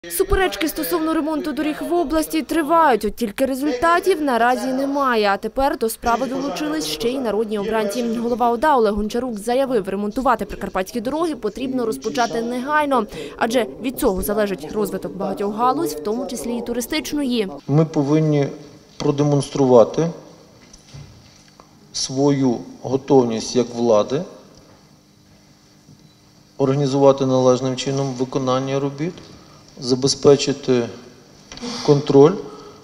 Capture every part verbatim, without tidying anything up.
Суперечки стосовно ремонту доріг в області тривають, от тільки результатів наразі немає. А тепер до справи долучились ще й народні обранці. Голова ОДА Олег Гончарук заявив, ремонтувати прикарпатські дороги потрібно розпочати негайно, адже від цього залежить розвиток багатьох галузь, в тому числі і туристичної. Ми повинні продемонструвати свою готовність як влади, організувати належним чином виконання робіт, забезпечити контроль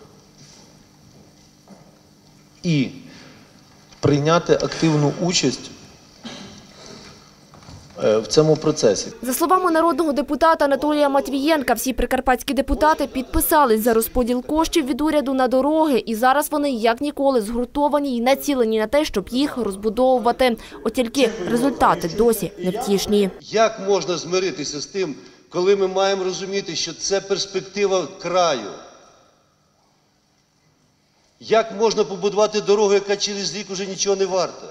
і прийняти активну участь в цьому процесі. За словами народного депутата Анатолія Матвієнка, всі прикарпатські депутати підписались за розподіл коштів від уряду на дороги. І зараз вони як ніколи згуртовані і націлені на те, щоб їх розбудовувати. От тільки результати досі невтішні. Як можна змиритися з тим, коли ми маємо розуміти, що це перспектива краю? Як можна побудувати дорогу, яка через рік вже нічого не варта?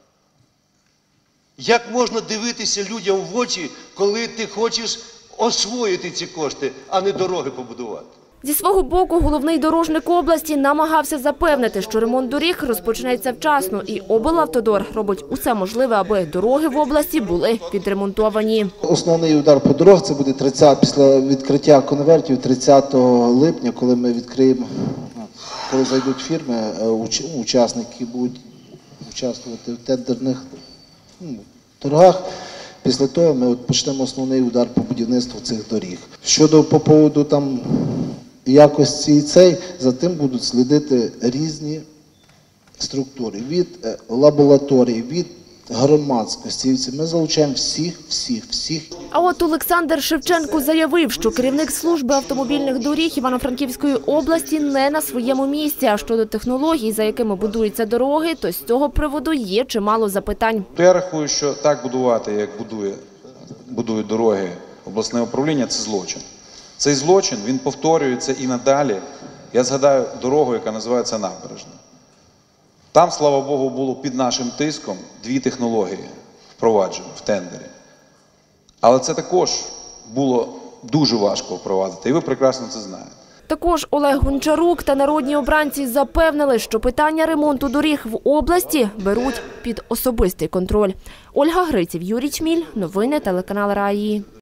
Як можна дивитися людям в очі, коли ти хочеш освоїти ці кошти, а не дороги побудувати? Зі свого боку, головний дорожник області намагався запевнити, що ремонт доріг розпочнеться вчасно. І облавтодор робить усе можливе, аби дороги в області були відремонтовані. Основний удар по дорогах – це буде тридцятого, після відкриття конвертів тридцятого липня, коли ми відкриємо, коли зайдуть фірми, учасники будуть участвувати в тендерних торгах. Після того ми от почнемо основний удар по будівництву цих доріг. Щодо по поводу там якості і цей, за тим будуть слідити різні структури, від лабораторій, від громадськості. Ми залучаємо всіх, всіх, всіх. А от Олександр Шевченко заявив, що керівник служби автомобільних доріг Івано-Франківської області не на своєму місці. А щодо технологій, за якими будуються дороги, то з цього приводу є чимало запитань. Я рахую, що так будувати, як будує, будують дороги обласне управління, це злочин. Цей злочин, він повторюється і надалі. Я згадаю дорогу, яка називається Набережна. Там, слава Богу, було під нашим тиском дві технології впроваджено в тендері. Але це також було дуже важко впровадити, і ви прекрасно це знаєте. Також Олег Гончарук та народні обранці запевнили, що питання ремонту доріг в області беруть під особистий контроль. Ольга Гриців, Юрій Чміль. Новини телеканал Раї.